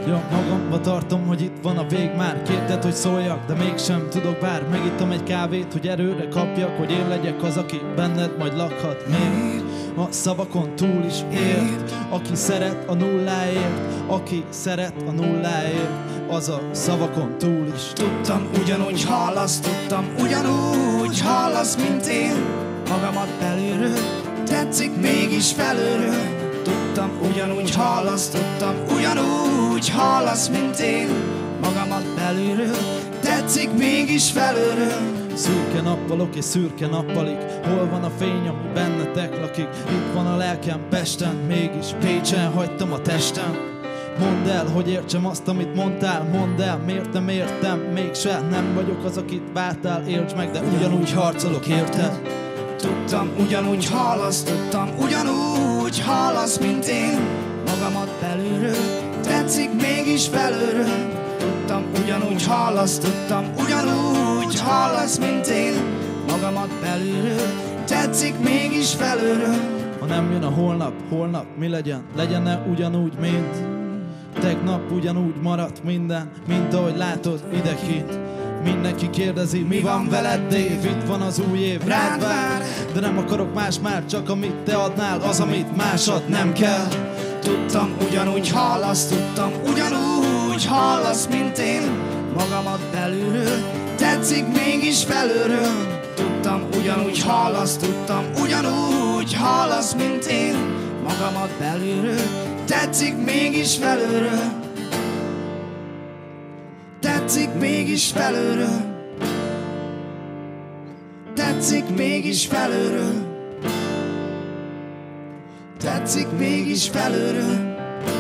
Ja, magamba tartom, hogy itt van a vég már. Kérted, hogy szóljak, de mégsem tudok, bár megittam egy kávét, hogy erőre kapjak, hogy én legyek az, aki benned majd lakhat. Még a szavakon túl is ért, aki szeret a nulláért, aki szeret a nulláért, az a szavakon túl is. Tudtam, ugyanúgy hallasz, tudtam, ugyanúgy hallasz, mint én. Magamat belülről, tetszik mégis felülről. Tudtam, ugyanúgy hallasz, tudtam, ugyanúgy hallasz, mint én. Magamat belülről, tetszik mégis felülről. Szürke nappalok és szürke nappalik, hol van a fény, ami bennetek lakik? Itt van a lelkem Pesten, mégis Pécsen hagytam a testem. Mondd el, hogy értsem azt, amit mondtál, mondd el, miért nem értem, mégse nem vagyok az, akit vártál, értsd meg, de ugyanúgy harcolok, érted? Tudtam, ugyanúgy hallasz, tudtam, ugyanúgy hallasz, mint én. Magamat belülről, tetszik mégis felülről. Tudtam, ugyanúgy hallasz, tudtam, ugyanúgy hallasz, mint én. Magamat belülről, tetszik mégis felülről. Ha nem jön a holnap, holnap mi legyen? Legyen-e ugyanúgy, mint tegnap, ugyanúgy maradt minden, mint ahogy látod idekint. Mindenki kérdezi, mi van veled, Dave? Itt van az új év, rád vár. De nem akarok más már, csak amit te adnál, az, amit másod nem kell. Tudtam, ugyanúgy hallasz, tudtam, ugyanúgy hallasz, mint én. Magamat belülről, tetszik mégis felülről. Tudtam, ugyanúgy hallasz, tudtam, ugyanúgy hallasz, mint én. Magamat belülről, tetszik mégis felülről. Tetszik mégis felülről. Tetszik mégis felülről. Tetszik mégis felülről.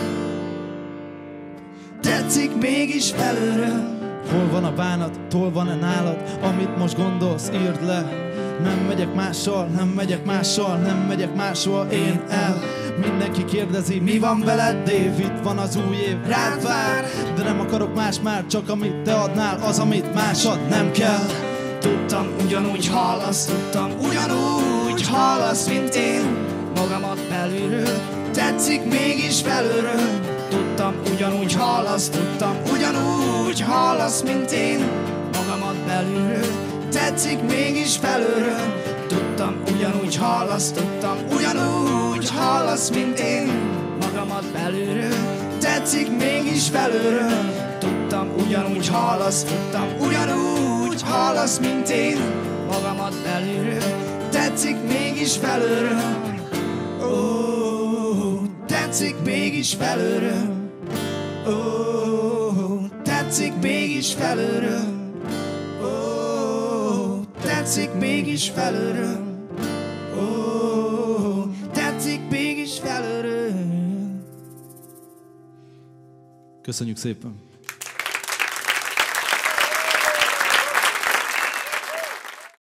Tetszik mégis felülről. Hol van a bánat, hol van-e nálad, amit most gondolsz, írd le. Nem megyek mással, nem megyek mással, nem megyek máshol, én el. Mindenki kérdezi, mi van veled, Dave? Itt van az új év, rád vár. De nem akarok más már, csak amit te adnál, az, amit másod nem kell. Tudtam, ugyanúgy hallasz, tudtam, ugyanúgy hallasz, mint én. Magamat belülről, tetszik mégis felülről. Tudtam, ugyanúgy hallasz, tudtam, ugyanúgy hallasz, mint én. Magamat belülről, tetszik mégis felülről. Tudtam, ugyanúgy hallasz, tudtam, ugyanúgy hallasz, mint én. Magamat belülről, tetszik mégis felülről. Tudtam, ugyanúgy hallasz, tudtam, ugyanúgy hallasz, mint én. Magamat belülről, tetszik mégis felülről. Tetszik mégis felülről. Tetszik mégis felülről. Tetszik mégis felülről. Tetszik mégis felülről. Köszönjük szépen!